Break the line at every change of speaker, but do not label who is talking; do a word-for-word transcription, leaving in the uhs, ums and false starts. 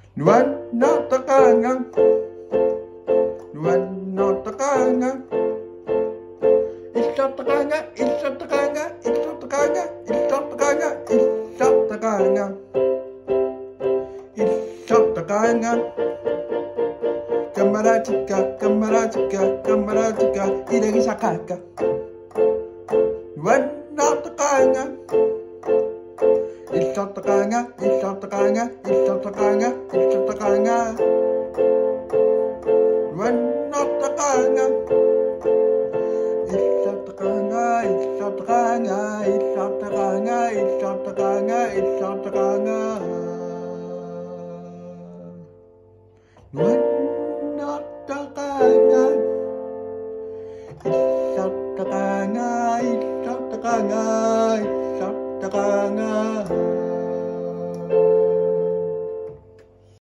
Nuana takanga, nuana takanga, isa takanga, isa takanga, isa takanga, isa takanga, isa takanga, isa takanga. Kamaratika, kamaratika, kamaratika, ilagi sakaka. Nuana takanga. Isa takanga, isa takanga, isa takanga, isa takanga. Nuana takanga.